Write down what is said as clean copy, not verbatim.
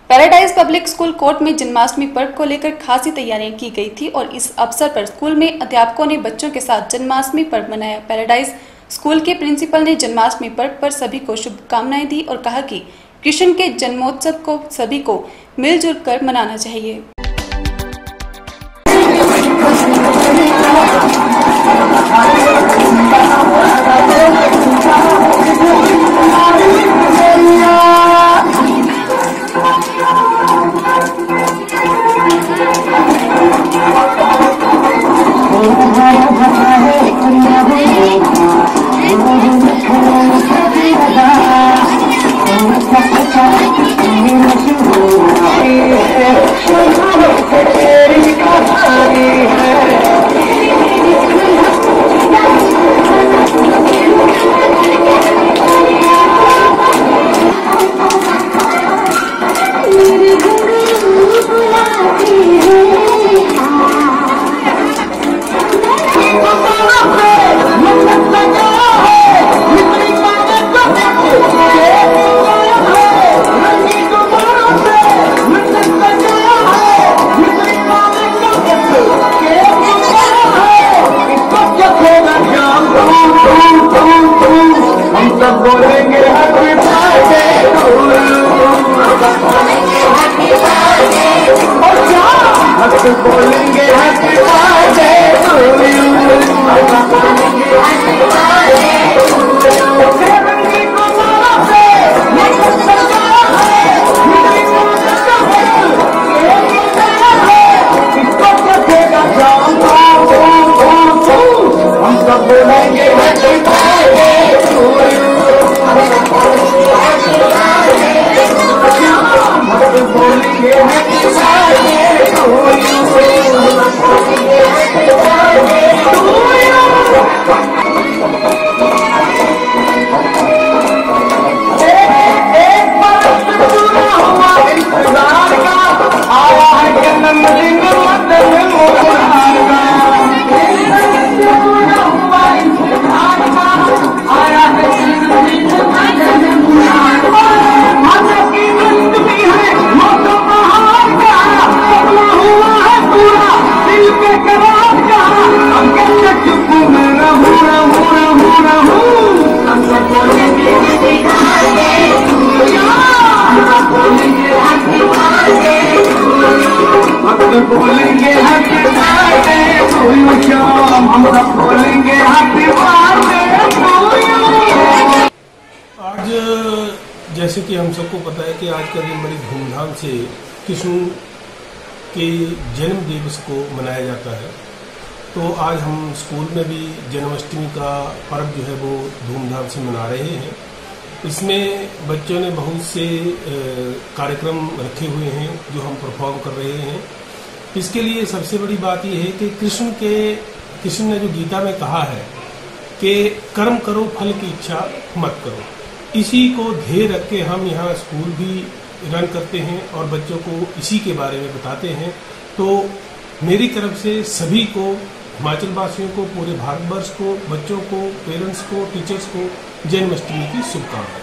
Paradise public school coat में जन्माष्टमी पर्व को लेकर खासी तैयारियां की गई थी और इस अवसर पर स्कूल में अध्यापकों ने बच्चों के साथ जन्माष्टमी पर्व मनाया। पैराडाइज स्कूल के प्रिंसिपल ने जन्माष्टमी पर्व पर सभी को शुभकामनाएं दी और कहा कि कृष्ण के जन्मोत्सव को सभी को मिलजुल कर मनाना चाहिए। बोलेंगे हैप्पी बर्थडे टू यू, बोलेंगे हैप्पी बर्थडे टू यू। सेवंती को माला से निकल सजा है, निकल सजा है, इसको कटेगा जाम हम सब बोलेंगे हैप्पी बर्थडे टू यू, बोलेंगे हैप्पी बर्थडे टू यू। बोलेंगे happy birthday to you Shyam, हम सब बोलेंगे हैप्पी बर्थडे टू यू। आज जैसे कि हम सबको पता है कि आज का दिन बड़ी धूमधाम से कृष्ण के जन्म दिवस को मनाया जाता है। तो आज हम स्कूल में भी जन्माष्टमी का पर्व जो है वो धूमधाम से मना रहे हैं। इसमें बच्चों ने बहुत से कार्यक्रम रखे हुए हैं जो हम परफॉर्म कर रहे हैं। इसके लिए सबसे बड़ी बात यह है कि कृष्ण ने जो गीता में कहा है कि कर्म करो फल की इच्छा मत करो, इसी को ध्येय रख के हम यहाँ स्कूल भी रन करते हैं और बच्चों को इसी के बारे में बताते हैं। तो मेरी तरफ से सभी को, हिमाचल वासियों को, पूरे भारतवर्ष को, बच्चों को, पेरेंट्स को, टीचर्स को जन्माष्टमी की शुभकामनाएं।